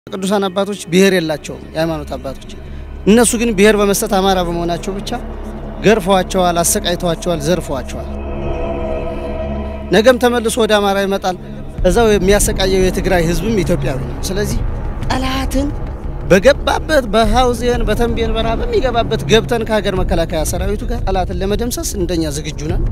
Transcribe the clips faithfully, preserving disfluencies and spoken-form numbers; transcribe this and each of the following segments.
ቅዱሳን አባቶች ብሔር የላቸውም የሃይማኖት አባቶች እነሱ ግን ብሔር በመስጠት አማራ በመሆናቸው ብቻ ገርፈዋቸዋል አሰቃይተዋቸዋል ዘርፈዋቸዋል ነገም ተመልሶ ወደ አማራ ይመጣል እዛው የሚያሰቃየው የትግራይ ህዝብም ኢትዮጵያዊ ነው ስለዚህ ጠላትን በገባበት በሃውዚን በተንቤን በራ በሚገባበት ገብተን ከሀገር መከላከያ ሰራዊቱ ጋር ጠላትን ለመደምሰስ እንደኛ ዝግጁ ነን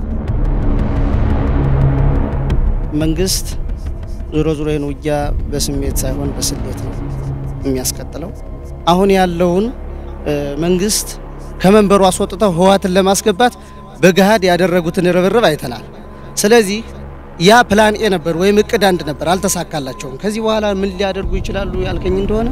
መንግስት ዞሮ ዞሮ የኑያ በስሜት ሳይሆን በስሌት ነው የሚያስቀጥለው አሁን ያለውን መንግስት ከመንበሩ አስወጥተው ህዋትን ለማስገባት በገሃድ ያደረጉትን ርብርብ አይተናል ስለዚህ ያ ፕላን ኤ ነበር ወይ እቅድ አንድ ነበር አልተሳካላቸውም ከዚህ በኋላ ምን ሊያደርጉ ይችላሉ ያልከኝ እንደሆነ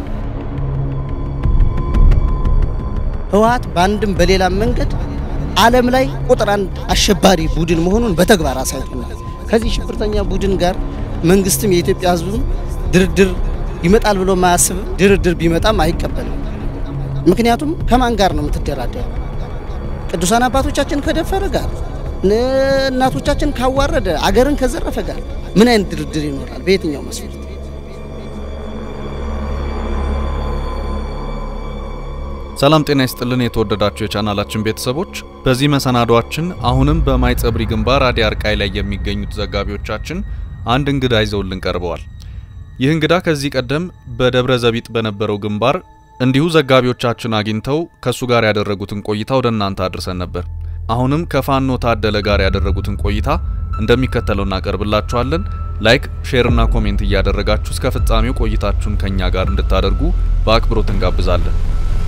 ህዋት ባንድም በሌላ መንገድ ዓለም ላይ ቁጥር አንድ አሸባሪ ቡድን መሆኑን በተግባር አሳይቶናል ከዚህ ሽብርተኛ ቡድን ጋር መንግስትም የኢትዮጵያ ህዝብም ድርድር ይመጣል ብሎ ማያስብ ድርድር ቢመጣም አይቀበልም ምክንያቱም ከማን ጋር ነው የምትደራደረው ቅዱሳን አባቶቻችን ከደፈረ ጋር እናቶቻችን ካዋረደ አገርን ከዘረፈ ጋር ምን አይነት ድርድር ይኖራል በየትኛው መስፈርት ሰላም ጤና ይስጥልን የተወደዳችሁ የቻናላችን ቤተሰቦች በዚህ መሰናዷችን አሁንም በማይጸብሪ ግንባር አዲ አርቃይ ላይ የሚገኙት ዘጋቢዎቻችን አንድ እንግዳ ይዘውልን ቀርበዋል ይህ እንግዳ ከዚህ ቀደም በደብረ ዘቢጥ በነበረው ግንባር እንዲሁ ዘጋቢዎቻችን አግኝተው ከሱ ጋር ያደረጉትን ቆይታ ወደ እናንተ አድርሰን ነበር አሁንም ከፋኖ ታደለ ጋር ያደረጉትን ቆይታ እንደሚከተለው እናቀርብላችኋለን ላይክ ሼር እና ኮሜንት እያደረጋችሁ እስከ ፍጻሜው ቆይታችሁን ከኛ ጋር እንድታደርጉ በአክብሮት እንጋብዛለን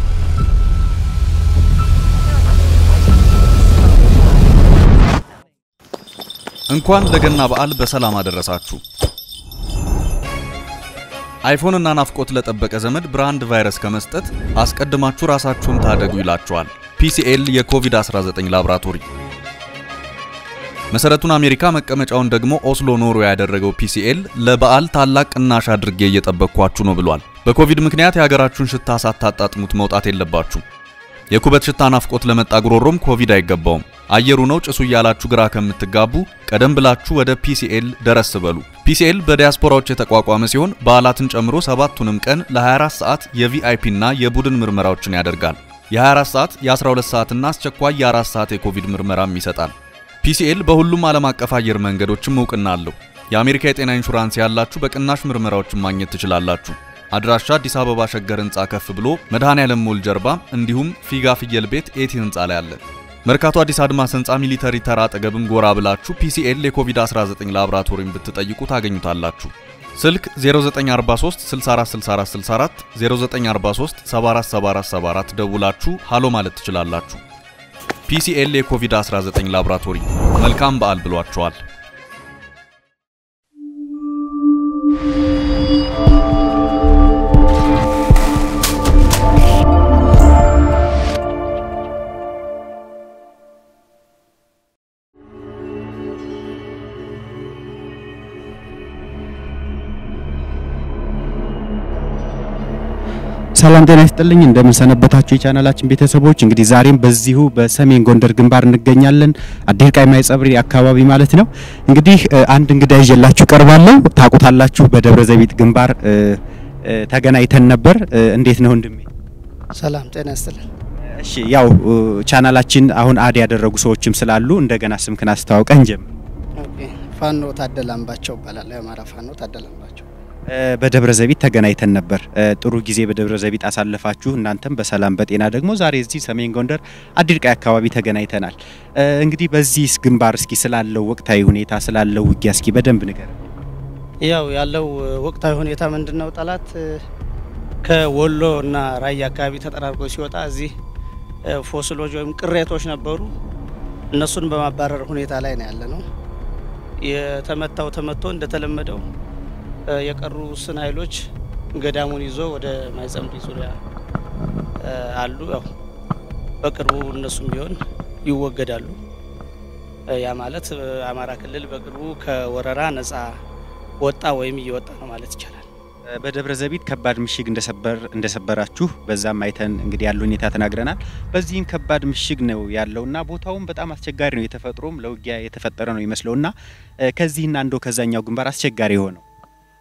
እንኳን ለገና በዓል በሰላም አደረሳችሁ አይፎን እና ናፍቆት ለጠበቀ ዘመድ ብራንድ ቫይረስ ከመስጠት አስቀድማችሁ ራሳችሁን ታደጉ ይላችኋል ፒሲኤል የኮቪድ አስራ ዘጠኝ ላብራቶሪ መሰረቱን አሜሪካ መቀመጫውን ደግሞ ኦስሎ ኖርዌይ ያደረገው ፒሲኤል ለበዓል ታላቅ ቅናሽ አድርጌ እየጠበቅኳችሁ ነው ብሏል በኮቪድ ምክንያት የሀገራችሁን ሽታ ሳታጣጥሙት መውጣት የለባችሁ የኩበት ሽታ ናፍቆት ለመጣ ግሮሮም ኮቪድ አይገባውም አየሩ ነው ጭሱ ያላችሁ ግራ ከምትጋቡ ቀደም ብላችሁ ወደ ፒሲኤል ደረስ በሉ ፒሲኤል በዲያስፖራዎች የተቋቋመ ሲሆን በዓላትን ጨምሮ ሰባቱንም ቀን ለ24 ሰዓት የቪአይፒ እና የቡድን ምርመራዎችን ያደርጋል የ24 ሰዓት የ12 ሰዓት እና አስቸኳይ የ4 ሰዓት የኮቪድ ምርመራም ይሰጣል ፒሲኤል በሁሉም ዓለም አቀፍ አየር መንገዶችም እውቅና አለው የአሜሪካ የጤና ኢንሹራንስ ያላችሁ በቅናሽ ምርመራዎችን ማግኘት ትችላላችሁ አድራሻ አዲስ አበባ ሸገር ህንጻ ከፍ ብሎ መድኃኔዓለም ሞል ጀርባ እንዲሁም ፊጋ ፍየል ቤት ኤቲ ህንጻ ላይ አለ መርካቶ አዲስ አድማስ ህንጻ ሚሊተሪ ተራ አጠገብም ጎራ ብላችሁ ፒሲኤል የኮቪድ አስራ ዘጠኝ ላብራቶሪን ብትጠይቁ ታገኙታላችሁ ስልክ ዜሮ ዘጠኝ አርባ ሶስት ስልሳ አራት ስልሳ አራት ስልሳ አራት ዜሮ ዘጠኝ አርባ ሶስት ሰባ አራት ሰባ አራት ሰባ አራት ደውላችሁ ሃሎ ማለት ትችላላችሁ ፒሲኤል የኮቪድ አስራ ዘጠኝ ላብራቶሪ መልካም በዓል ብሏችኋል ሰላም ጤና ይስጥልኝ እንደምን ሰነበታችሁ የቻናላችን ቤተሰቦች እንግዲህ ዛሬም በዚሁ በሰሜን ጎንደር ግንባር እንገኛለን አዲርቃይ ማይጸብሪ አካባቢ ማለት ነው እንግዲህ አንድ እንግዳ ይዤላችሁ ቀርባለሁ ታቁታላችሁ በደብረ ዘቢጥ ግንባር ተገናኝተን ነበር እንዴት ነው እንደም ሰላም ጤና ይስጥልኝ እሺ ያው ቻናላችን አሁን አዲ ያደረጉ ሰዎችም ስላሉ እንደገና ስምክን አስተዋውቀን ጀም ኦኬ ፋኖ ታደላምባቸው ባላለ አማራ ፋኖ ታደላምባቸው በደብረ ዘቢጥ ተገናኝተን ነበር ጥሩ ጊዜ በደብረ ዘቢጥ አሳለፋችሁ እናንተም በሰላም በጤና ደግሞ ዛሬ እዚህ ሰሜን ጎንደር አዲርቃይ አካባቢ ተገናኝተናል እንግዲህ በዚህ ግንባር እስኪ ስላለው ወቅታዊ ሁኔታ ስላለው ውጊያ እስኪ በደንብ ንገር ያው ያለው ወቅታዊ ሁኔታ ምንድነው ጠላት ከወሎ እና ራያ አካባቢ ተጠራርጎ ሲወጣ እዚህ ፎስሎች ወይም ቅሬቶች ነበሩ እነሱን በማባረር ሁኔታ ላይ ነው ያለነው የተመታው ተመቶ እንደተለመደው የቀሩ ስን ኃይሎች ገዳሙን ይዞ ወደ ማይጸምሪ ዙሪያ አሉ ያው በቅርቡ እነሱም ቢሆን ይወገዳሉ ያ ማለት አማራ ክልል በቅርቡ ከወረራ ነፃ ወጣ ወይም ይወጣ ነው ማለት ይቻላል በደብረ ዘቢጥ ከባድ ምሽግ እንደሰበር እንደሰበራችሁ በዛም አይተን እንግዲህ ያለው ሁኔታ ተናግረናል በዚህም ከባድ ምሽግ ነው ያለውና ቦታውም በጣም አስቸጋሪ ነው የተፈጥሮም ለውጊያ የተፈጠረ ነው ይመስለውና ከዚህና እንደው ከዛኛው ግንባር አስቸጋሪ ሆነው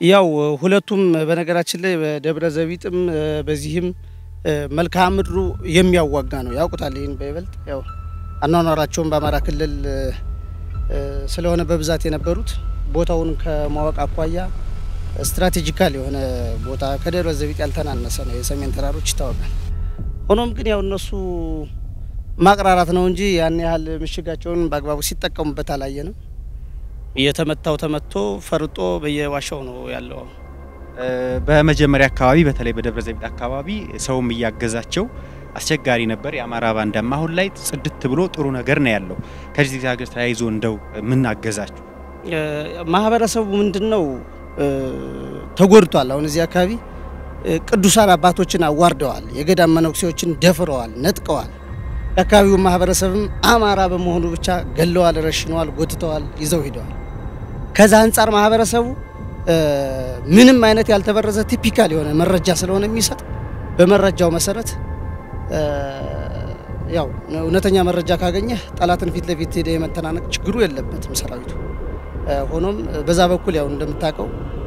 ያው ሁለቱም በነገራችን ላይ በደብረ ዘቢጥም በዚህም መልክዓ ምድሩ የሚያዋጋ ነው ያውቁታል ይሄን በይበልጥ ያው አኗኗራቸውን በአማራ ክልል ስለሆነ በብዛት የነበሩት ቦታውን ከማወቅ አኳያ ስትራቴጂካል የሆነ ቦታ ከደብረ ዘቢጥ ያልተናነሰ ነው የሰሜን ተራሮች ይታወቃል ሆኖም ግን ያው እነሱ ማቅራራት ነው እንጂ ያን ያህል ምሽጋቸውን በአግባቡ ሲጠቀሙበት አላየንም የተመታው ተመቶ ፈርጦ በየዋሻው ነው ያለው በመጀመሪያ አካባቢ በተለይ በደብረ ዘቢጥ አካባቢ ሰውም እያገዛቸው አስቸጋሪ ነበር የአማራ ባንዳማ አሁን ላይ ጽድት ብሎ ጥሩ ነገር ነው ያለው ከዚህ ጋር ተያይዞ እንደው ምን አገዛችሁ ማህበረሰቡ ምንድነው ተጎድቷል አሁን እዚህ አካባቢ ቅዱሳን አባቶችን አዋርደዋል የገዳም መነኩሴዎችን ደፍረዋል ነጥቀዋል አካባቢው ማህበረሰብም አማራ በመሆኑ ብቻ ገለዋል ረሽነዋል ጎትተዋል ይዘው ሄደዋል ከዛ አንፃር ማህበረሰቡ ምንም አይነት ያልተበረዘ ቲፒካል የሆነ መረጃ ስለሆነ የሚሰጥ በመረጃው መሰረት ያው እውነተኛ መረጃ ካገኘ ጠላትን ፊት ለፊት ሄደ የመተናነቅ ችግሩ የለበትም ሰራዊቱ ሆኖም በዛ በኩል ያው እንደምታቀው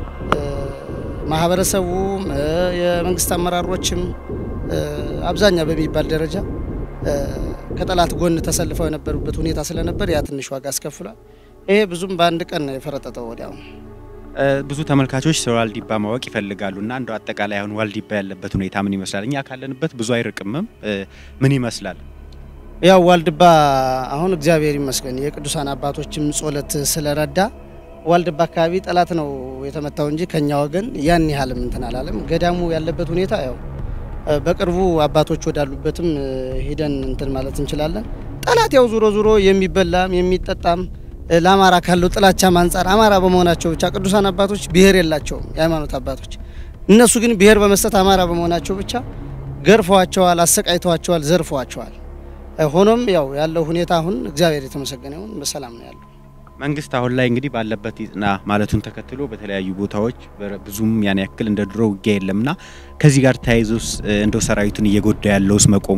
ማህበረሰቡ የመንግስት አመራሮችም አብዛኛው በሚባል ደረጃ ከጠላት ጎን ተሰልፈው የነበሩበት ሁኔታ ስለነበር ያ ትንሽ ዋጋ አስከፍሏል ይሄ ብዙም በአንድ ቀን የፈረጠጠው ወዲያው ብዙ ተመልካቾች ስለ ዋልዲባ ማወቅ ይፈልጋሉና እንደው አጠቃላይ አሁን ዋልዲባ ያለበት ሁኔታ ምን ይመስላል እኛ ካለንበት ብዙ አይርቅምም ምን ይመስላል ያው ዋልዲባ አሁን እግዚአብሔር ይመስገን የቅዱሳን አባቶችም ጾለት ስለረዳ ዋልዲባ አካባቢ ጠላት ነው የተመታው እንጂ ከኛ ወገን ያን ያህልም እንትን አላለም ገዳሙ ያለበት ሁኔታ ያው በቅርቡ አባቶች ወዳሉበትም ሄደን እንትን ማለት እንችላለን ጠላት ያው ዙሮ ዙሮ የሚበላም የሚጠጣም ለአማራ ካለው ጥላቻ ማንጻር አማራ በመሆናቸው ብቻ ቅዱሳን አባቶች ብሔር የላቸውም የሃይማኖት አባቶች እነሱ ግን ብሔር በመስጠት አማራ በመሆናቸው ብቻ ገርፈዋቸዋል አሰቃይተዋቸዋል ዘርፈዋቸዋል ሆኖም ያው ያለው ሁኔታ አሁን እግዚአብሔር የተመሰገነ ይሁን በሰላም ነው ያለው መንግስት አሁን ላይ እንግዲህ ባለበት ይጽና ማለቱን ተከትሎ በተለያዩ ቦታዎች ብዙም ያን ያክል እንደ ድሮ ውጊያ የለምና ከዚህ ጋር ተያይዞስ እንደው ሰራዊቱን እየጎዳ ያለውስ መቆሙ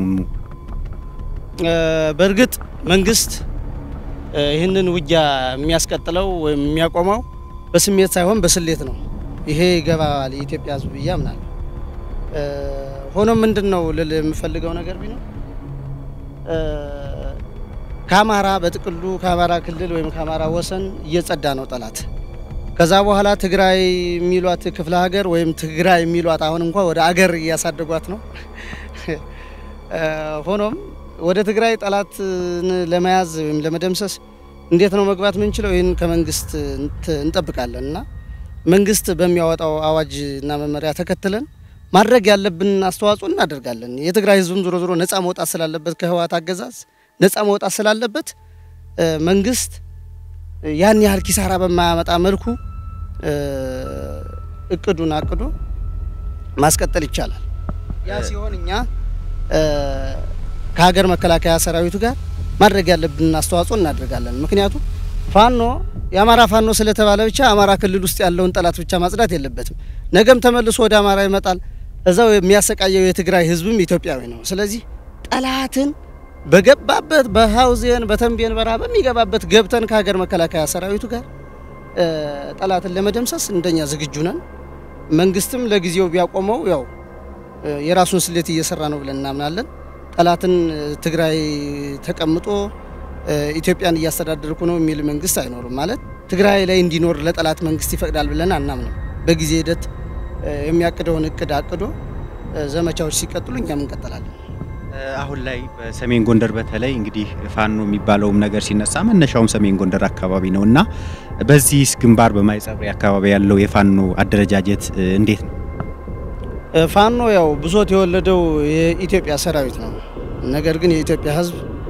በርግጥ መንግስት ይሄንን ውጊያ የሚያስቀጥለው ወይም የሚያቆመው በስሜት ሳይሆን በስሌት ነው ይሄ ይገባል የኢትዮጵያ ህዝብ ያምናል ሆኖም ምንድነው ለለ የምፈልገው ነገር ቢኖር ካማራ በጥቅሉ ካማራ ክልል ወይም ካማራ ወሰን እየጸዳ ነው ጠላት ከዛ በኋላ ትግራይ የሚሏት ክፍለ ሀገር ወይም ትግራይ የሚሏት አሁን እንኳን ወደ አገር ያሳደጓት ነው ሆኖም ወደ ትግራይ ጠላት ለማያዝ ወይም ለመደምሰስ እንዴት ነው መግባት ምንችለው ይሄን ከመንግስት እንጠብቃለንና መንግስት በሚያወጣው አዋጅ እና መመሪያ ተከትለን ማድረግ ያለብን አስተዋጽኦ እናደርጋለን የትግራይ ህዝብም ዙሮ ዙሮ ነፃ መውጣት ስላለበት ከህዋት አገዛዝ ነፃ መውጣት ስላለበት መንግስት ያን ያህል ኪሳራ በማያመጣ መልኩ እቅዱን አቅዶ ማስቀጠል ይቻላል ያ ሲሆን እኛ ከሀገር መከላከያ ሰራዊቱ ጋር ማድረግ ያለብን አስተዋጽኦ እናደርጋለን ምክንያቱም ፋኖ የአማራ ፋኖ ስለተባለ ብቻ አማራ ክልል ውስጥ ያለውን ጠላት ብቻ ማጽዳት የለበትም ነገም ተመልሶ ወደ አማራ ይመጣል እዛው የሚያሰቃየው የትግራይ ህዝብም ኢትዮጵያዊ ነው ስለዚህ ጠላትን በገባበት በሃውዜን በተንቤን በራ በሚገባበት ገብተን ከሀገር መከላከያ ሰራዊቱ ጋር ጠላትን ለመደምሰስ እንደኛ ዝግጁ ነን መንግስትም ለጊዜው ቢያቆመው ያው የራሱን ስሌት እየሰራ ነው ብለን እናምናለን ጠላትን ትግራይ ተቀምጦ ኢትዮጵያን እያስተዳደርኩ ነው የሚል መንግስት አይኖርም ማለት ትግራይ ላይ እንዲኖር ለጠላት መንግስት ይፈቅዳል ብለን አናምንም በጊዜ ሂደት የሚያቅደውን እቅድ አቅዶ ዘመቻዎች ሲቀጥሉ እኛም እንቀጥላለን አሁን ላይ በሰሜን ጎንደር በተለይ እንግዲህ ፋኖ የሚባለውም ነገር ሲነሳ መነሻውም ሰሜን ጎንደር አካባቢ ነውና በዚህስ ግንባር በማይጸብሪ አካባቢ ያለው የፋኖ አደረጃጀት እንዴት ነው ፋኖ ያው ብሶት የወለደው የኢትዮጵያ ሰራዊት ነው ነገር ግን የኢትዮጵያ ህዝብ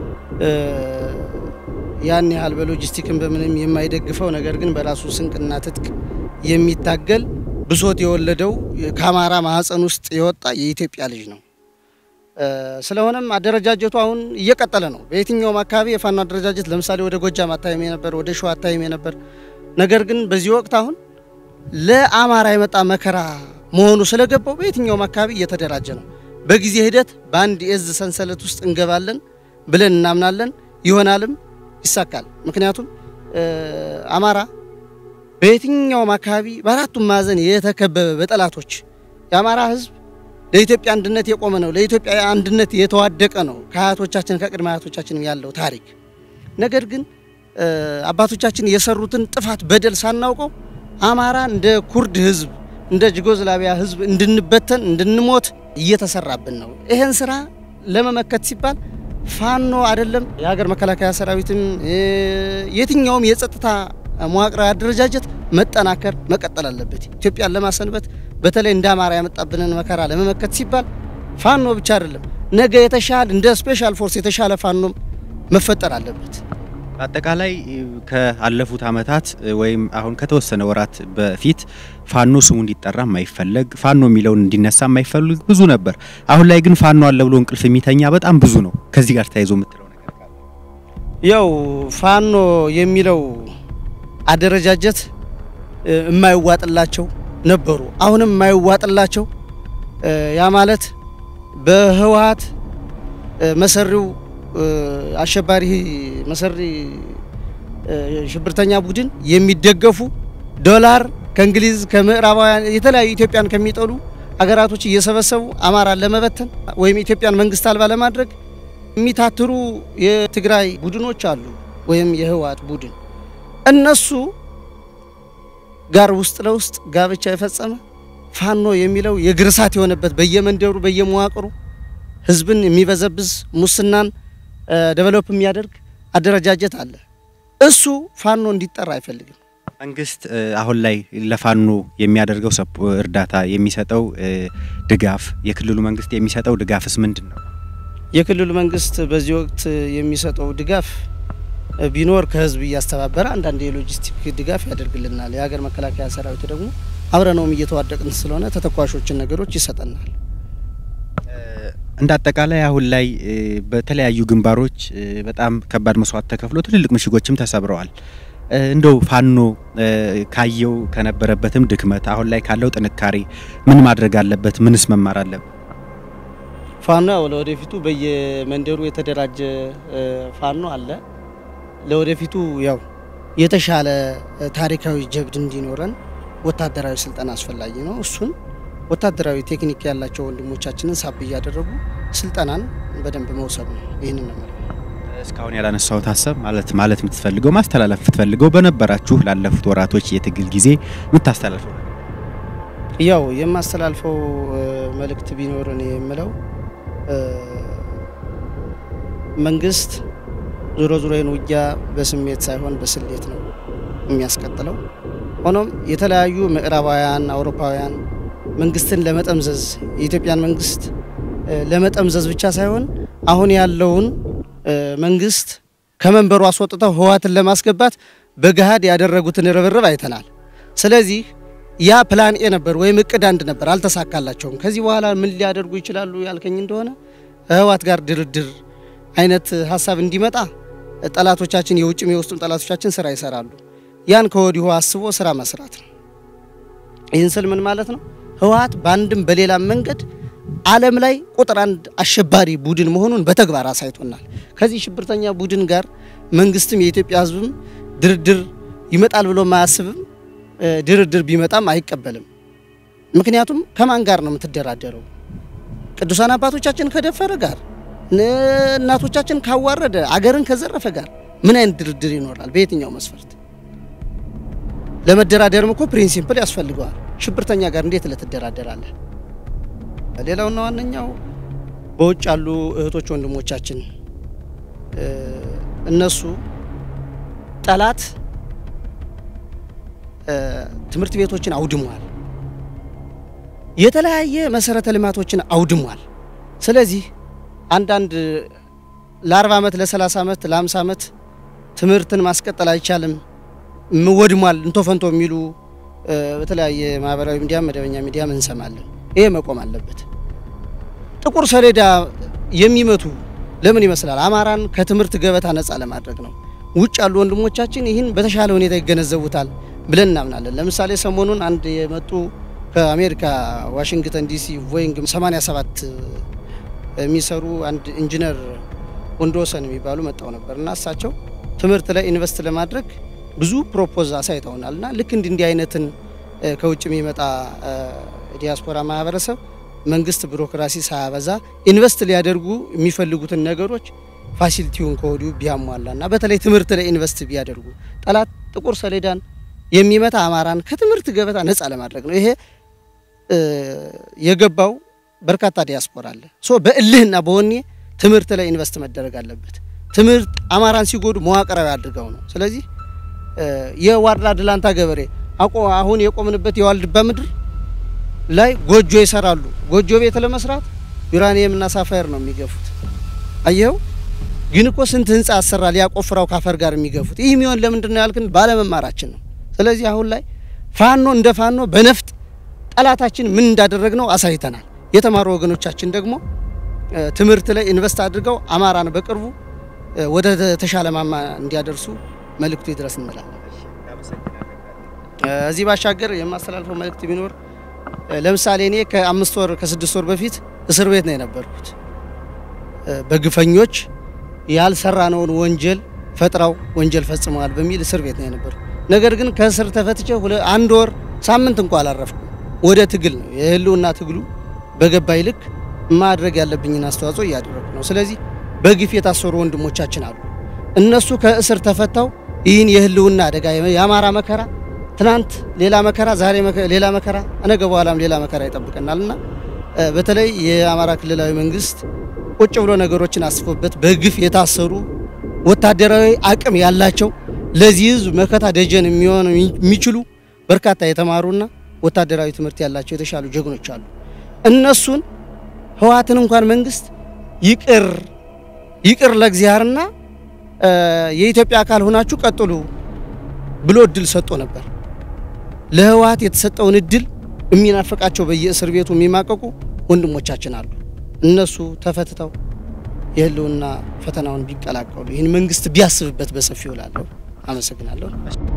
ያን ያህል በሎጂስቲክም በምንም የማይደግፈው ነገር ግን በራሱ ስንቅና ትጥቅ የሚታገል ብሶት የወለደው ካማራ ማህፀን ውስጥ የወጣ የኢትዮጵያ ልጅ ነው ስለሆነም አደረጃጀቱ አሁን እየቀጠለ ነው በየትኛውም አካባቢ የፋኖ አደረጃጀት ለምሳሌ ወደ ጎጃም አታይም የነበር ወደ ሸዋ አታይም የነበር ነገር ግን በዚህ ወቅት አሁን ለአማራ የመጣ መከራ መሆኑ ስለገባው በየትኛውም አካባቢ እየተደራጀ ነው በጊዜ ሂደት ባንድ የዝ ሰንሰለት ውስጥ እንገባለን ብለን እናምናለን ይሆናልም ይሳካል ምክንያቱም አማራ በየትኛውም አካባቢ በአራቱም ማዕዘን የተከበበ በጠላቶች የአማራ ህዝብ ለኢትዮጵያ አንድነት የቆመ ነው ለኢትዮጵያ አንድነት የተዋደቀ ነው ከአያቶቻችን ከቅድመ አያቶቻችን ያለው ታሪክ ነገር ግን አባቶቻችን የሰሩትን ጥፋት በደል ሳናውቀው አማራ እንደ ኩርድ ህዝብ እንደ ዩጎዝላቪያ ህዝብ እንድንበተን እንድንሞት እየተሰራብን ነው ይሄን ስራ ለመመከት ሲባል ፋኖ አይደለም የሀገር መከላከያ ሰራዊትም የትኛውም የጸጥታ መዋቅር አደረጃጀት መጠናከር መቀጠል አለበት ኢትዮጵያን ለማሰንበት በተለይ እንደ አማራ ያመጣብንን መከራ ለመመከት ሲባል ፋኖ ብቻ አይደለም ነገ የተሻለ እንደ ስፔሻል ፎርስ የተሻለ ፋኖ መፈጠር አለበት አጠቃላይ ከአለፉት አመታት ወይም አሁን ከተወሰነ ወራት በፊት ፋኖ ስሙ እንዲጠራ ማይፈልግ ፋኖ የሚለውን እንዲነሳ ማይፈልግ ብዙ ነበር አሁን ላይ ግን ፋኖ አለ ብሎ እንቅልፍ የሚተኛ በጣም ብዙ ነው ከዚህ ጋር ታይዞ የምትለው ነገር ካለ ያው ፋኖ የሚለው አደረጃጀት የማይዋጥላቸው ነበሩ አሁንም የማይዋጥላቸው ያ ማለት በህወሓት መሰሪው አሸባሪ መሰሪ ሽብርተኛ ቡድን የሚደገፉ ዶላር ከእንግሊዝ ከምዕራባውያን የተለያዩ ኢትዮጵያን ከሚጠሉ አገራቶች እየሰበሰቡ አማራን ለመበተን ወይም ኢትዮጵያን መንግስት አልባ ለማድረግ የሚታትሩ የትግራይ ቡድኖች አሉ ወይም የህወሓት ቡድን እነሱ ጋር ውስጥ ለውስጥ ጋብቻ የፈጸመ ፋኖ የሚለው የግርሳት የሆነበት በየመንደሩ በየመዋቅሩ ህዝብን የሚበዘብዝ ሙስናን ዴቨሎፕ የሚያደርግ አደረጃጀት አለ እሱ ፋኖ እንዲጠራ አይፈልግም መንግስት አሁን ላይ ለፋኖ የሚያደርገው እርዳታ የሚሰጠው ድጋፍ የክልሉ መንግስት የሚሰጠው ድጋፍስ ምንድነው የክልሉ መንግስት በዚህ ወቅት የሚሰጠው ድጋፍ ቢኖር ከህዝብ ያስተባበረ አንዳንድ የሎጂስቲክ ድጋፍ ያደርግልናል የሀገር መከላከያ ሰራዊት ደግሞ አብረነውም እየተዋደቅን ስለሆነ ተተኳሾችን ነገሮች ይሰጠናል እንዳጠቃላይ አሁን ላይ በተለያዩ ግንባሮች በጣም ከባድ መስዋዕት ተከፍሎ ትልልቅ ምሽጎችም ተሰብረዋል እንደው ፋኖ ካየው ከነበረበትም ድክመት አሁን ላይ ካለው ጥንካሬ ምን ማድረግ አለበት ምንስ መማር አለበት ፋኖ ወደፊቱ በየመንደሩ የተደራጀ ፋኖ አለ ለወደፊቱ ያው የተሻለ ታሪካዊ ጀብድ እንዲኖረን ወታደራዊ ስልጣን አስፈላጊ ነው እሱን ወታደራዊ ቴክኒክ ያላቸው ወንድሞቻችንን ሳብ ያደረጉ ስልጣናን በደንብ መውሰድ ነው ይሄንን ነው እስካሁን ያላነሳው ታሰብ ማለት ማለት የምትፈልገው ማስተላለፍ የምትፈልገው በነበራችሁ ላለፉት ወራቶች የትግል ጊዜ የምታስተላልፈው ያው የማስተላልፈው መልእክት ቢኖር ነው የምለው መንግስት ዞሮ ዞሮ የውጊያ በስሜት ሳይሆን በስሌት ነው የሚያስቀጥለው ሆኖም የተለያዩ ምዕራባውያን አውሮፓውያን መንግስትን ለመጠምዘዝ የኢትዮጵያን መንግስት ለመጠምዘዝ ብቻ ሳይሆን አሁን ያለውን መንግስት ከመንበሩ አስወጥተው ህወሓትን ለማስገባት በገሃድ ያደረጉትን ርብርብ አይተናል ስለዚህ ያ ፕላን ኤ ነበር ወይም እቅድ አንድ ነበር አልተሳካላቸውም ከዚህ በኋላ ምን ሊያደርጉ ይችላሉ ያልከኝ እንደሆነ ህወሓት ጋር ድርድር አይነት ሐሳብ እንዲመጣ ጠላቶቻችን የውጭም የውስጥም ጠላቶቻችን ስራ ይሰራሉ ያን ከወዲሁ አስቦ ስራ መስራት ነው ይህን ስል ምን ማለት ነው ህወሓት ባንድም በሌላ መንገድ ዓለም ላይ ቁጥር አንድ አሸባሪ ቡድን መሆኑን በተግባር አሳይቶናል ከዚህ ሽብርተኛ ቡድን ጋር መንግስትም የኢትዮጵያ ህዝብም ድርድር ይመጣል ብሎ ማያስብም ድርድር ቢመጣም አይቀበልም ምክንያቱም ከማን ጋር ነው የምትደራደረው ቅዱሳን አባቶቻችን ከደፈረ ጋር እናቶቻችን ካዋረደ አገርን ከዘረፈ ጋር ምን አይነት ድርድር ይኖራል በየትኛው መስፈርት ለመደራደርም እኮ ፕሪንሲፕል ያስፈልጋል ሽብርተኛ ጋር እንዴት ለተደራደራለህ ሌላውና ዋነኛው በውጭ ያሉ እህቶች ወንድሞቻችን እነሱ ጠላት ትምርት ቤቶችን አውድሟል የተለያየ መሰረተ ልማቶችን አውድሟል ስለዚህ አንዳንድ ለ40 አመት ለ30 አመት ለ50 አመት ትምርትን ማስቀጠል አይቻልም ወድሟል እንቶፈንቶ የሚሉ በተለያየ ማህበራዊ ሚዲያ መደበኛ ሚዲያ እንሰማለን ይሄ መቆም አለበት ጥቁር ሰሌዳ የሚመቱ ለምን ይመስላል አማራን ከትምርት ገበታ ነፃ ለማድረግ ነው ውጭ ያሉ ወንድሞቻችን ይህን በተሻለ ሁኔታ ይገነዘቡታል ብለን እናምናለን ለምሳሌ ሰሞኑን አንድ የመጡ ከአሜሪካ ዋሽንግተን ዲሲ ቦይንግ ሰማንያ ሰባት የሚሰሩ አንድ ኢንጂነር ወንዶሰን የሚባሉ መጣው ነበርና እሳቸው ትምርት ላይ ኢንቨስት ለማድረግ ብዙ ፕሮፖዝ አሳይተውናልና ልክ እንዲህ እንዲህ አይነትን ከውጭ የሚመጣ ዲያስፖራ ማህበረሰብ መንግስት ቢሮክራሲ ሳያበዛ ኢንቨስት ሊያደርጉ የሚፈልጉትን ነገሮች ፋሲሊቲውን ከወዲሁ ቢያሟላና በተለይ ትምህርት ላይ ኢንቨስት ቢያደርጉ ጠላት ጥቁር ሰሌዳን የሚመታ አማራን ከትምህርት ገበታ ነፃ ለማድረግ ነው። ይሄ የገባው በርካታ ዲያስፖራ አለ። ሶ በእልህና በወኔ ትምህርት ላይ ኢንቨስት መደረግ አለበት። ትምህርት አማራን ሲጎዱ መዋቅራዊ አድርገው ነው። ስለዚህ የዋርላ ድላንታ ገበሬ አሁን የቆምንበት የዋልድባ ምድር ላይ ጎጆ ይሰራሉ። ጎጆ ቤት ለመስራት ዩራኒየም እና ሳፋየር ነው የሚገፉት። አየው ግን እኮ ስንት ህንጻ አሰራል ያቆፍራው ካፈር ጋር የሚገፉት። ይህ የሚሆን ለምንድን ነው ያልከን ባለመማራችን ነው። ስለዚህ አሁን ላይ ፋኖ እንደ ፋኖ በነፍጥ ጠላታችን ምን እንዳደረግነው አሳይተናል። የተማሩ ወገኖቻችን ደግሞ ትምህርት ላይ ኢንቨስት አድርገው አማራን በቅርቡ ወደ ተሻለ ማማ እንዲያደርሱ መልእክቱ ይድረስ እንላለን። እዚህ ባሻገር የማስተላልፈው መልእክት ቢኖር ለምሳሌ እኔ ከአምስት ወር ከስድስት ወር በፊት እስር ቤት ነው የነበርኩት። በግፈኞች ያልሰራነውን ወንጀል ፈጥራው ወንጀል ፈጽመዋል በሚል እስር ቤት ነው የነበርኩት። ነገር ግን ከእስር ተፈትቼ አንድ ወር ሳምንት እንኳን አላረፍኩም። ወደ ትግል ነው የህልውና ትግሉ በገባይ ልክ ማድረግ ያለብኝን አስተዋጽኦ እያደረኩ ነው። ስለዚህ በግፍ የታሰሩ ወንድሞቻችን አሉ። እነሱ ከእስር ተፈታው ይህን የህልውና አደጋ የአማራ መከራ ትናንት ሌላ መከራ ዛሬ ሌላ መከራ ነገ በኋላም ሌላ መከራ ይጠብቀናልና በተለይ የአማራ ክልላዊ መንግስት ቁጭ ብሎ ነገሮችን አስፎበት በግፍ የታሰሩ ወታደራዊ አቅም ያላቸው ለዚህ ህዝብ መከታ ደጀን የሚሆኑ የሚችሉ በርካታ የተማሩና ወታደራዊ ትምህርት ያላቸው የተሻሉ ጀግኖች አሉ። እነሱን ህዋትን እንኳን መንግስት ይቅር ይቅር ለእግዚአብሔርና የኢትዮጵያ አካል ሆናችሁ ቀጥሉ ብሎ እድል ሰጥቶ ነበር። ለህዋት የተሰጠውን እድል የሚናፈቃቸው በየእስር ቤቱ የሚማቀቁ ወንድሞቻችን አሉ። እነሱ ተፈትተው የህልውና ፈተናውን ቢቀላቀሉ ይህን መንግስት ቢያስብበት በሰፊው እላለሁ። አመሰግናለሁ።